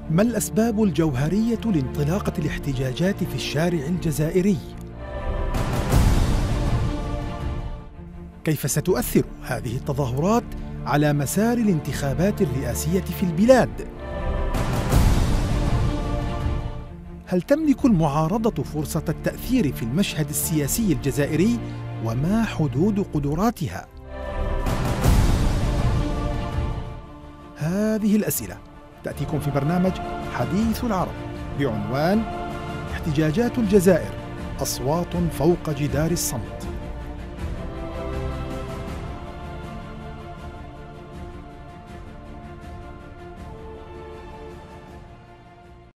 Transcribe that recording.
ما الأسباب الجوهرية لانطلاقة الاحتجاجات في الشارع الجزائري؟ كيف ستؤثر هذه التظاهرات على مسار الانتخابات الرئاسية في البلاد؟ هل تملك المعارضة فرصة التأثير في المشهد السياسي الجزائري؟ وما حدود قدراتها؟ هذه الأسئلة تأتيكم في برنامج حديث العرب بعنوان احتجاجات الجزائر، أصوات فوق جدار الصمت.